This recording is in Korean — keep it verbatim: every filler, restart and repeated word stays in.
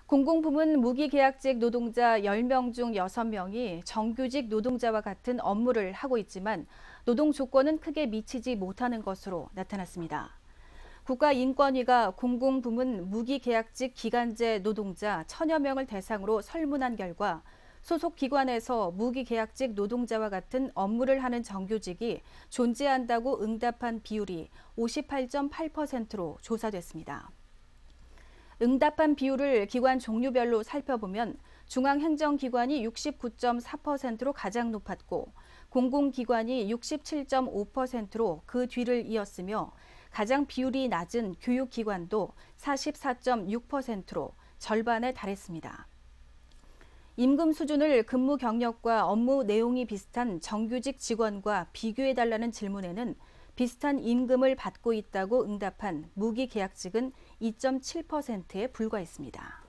공공부문 무기계약직 노동자 열 명 중 여섯 명이 정규직 노동자와 같은 업무를 하고 있지만 노동 조건은 크게 미치지 못하는 것으로 나타났습니다. 국가인권위가 공공부문 무기계약직 기간제 노동자 천여 명을 대상으로 설문한 결과 소속 기관에서 무기계약직 노동자와 같은 업무를 하는 정규직이 존재한다고 응답한 비율이 오십팔 점 팔 퍼센트로 조사됐습니다. 응답한 비율을 기관 종류별로 살펴보면 중앙행정기관이 육십구 점 사 퍼센트로 가장 높았고 공공기관이 육십칠 점 오 퍼센트로 그 뒤를 이었으며 가장 비율이 낮은 교육기관도 사십사 점 육 퍼센트로 절반에 달했습니다. 임금 수준을 근무 경력과 업무 내용이 비슷한 정규직 직원과 비교해달라는 질문에는 비슷한 임금을 받고 있다고 응답한 무기계약직은 이 점 칠 퍼센트에 불과했습니다.